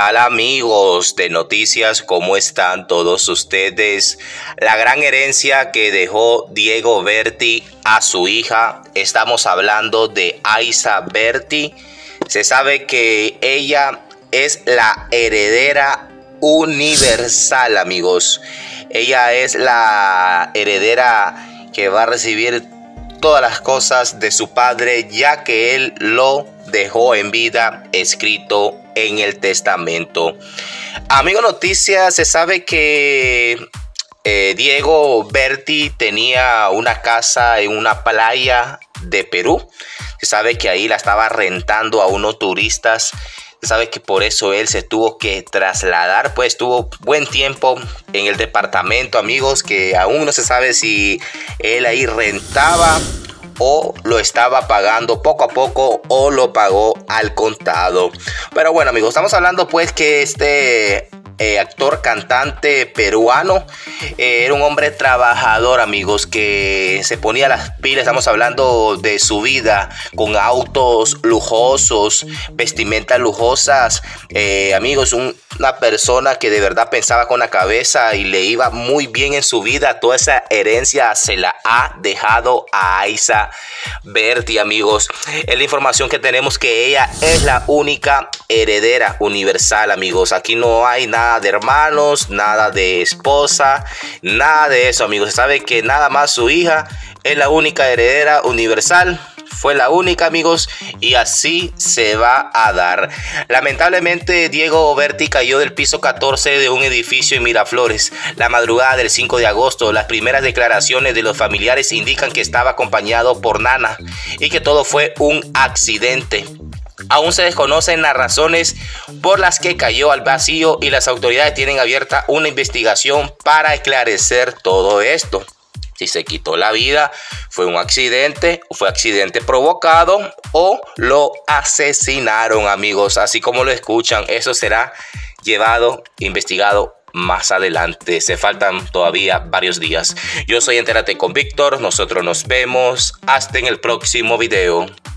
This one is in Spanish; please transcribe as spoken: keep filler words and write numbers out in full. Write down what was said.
tal amigos de noticias? ¿Cómo están todos ustedes? La gran herencia que dejó Diego Berti a su hija. Estamos hablando de Aiza Berti. Se sabe que ella es la heredera universal, amigos. Ella es la heredera que va a recibir todas las cosas de su padre, ya que él lo dejó en vida escrito en el testamento. Amigo noticias, se sabe que eh, Diego Berti tenía una casa en una playa de Perú. Se sabe que ahí la estaba rentando a unos turistas. Se sabe que por eso él se tuvo que trasladar, pues tuvo buen tiempo en el departamento, amigos, que aún no se sabe si él ahí rentaba o lo estaba pagando poco a poco o lo pagó al contado. Pero bueno, amigos, estamos hablando pues que este eh, actor cantante peruano eh, era un hombre trabajador, amigos, que se ponía las pilas. Estamos hablando de su vida con autos lujosos, vestimentas lujosas, eh, amigos, un, una persona que de verdad pensaba con la cabeza y le iba muy bien en su vida. Toda esa herencia se la ha dejado a Aiza Berti, amigos. Es la información que tenemos, que ella es la única heredera universal, amigos. Aquí no hay nada de hermanos, nada de esposa, nada de eso, amigos. Se sabe que nada más su hija es la única heredera universal. Fue la única, amigos, y así se va a dar. Lamentablemente, Diego Berti cayó del piso catorce de un edificio en Miraflores la madrugada del cinco de agosto. Las primeras declaraciones de los familiares indican que estaba acompañado por Nana y que todo fue un accidente. Aún se desconocen las razones por las que cayó al vacío y las autoridades tienen abierta una investigación para esclarecer todo esto. Si se quitó la vida, fue un accidente, fue accidente provocado o lo asesinaron, amigos. Así como lo escuchan, eso será llevado, investigado más adelante. Se faltan todavía varios días. Yo soy Entérate con Víctor. Nosotros nos vemos hasta en el próximo video.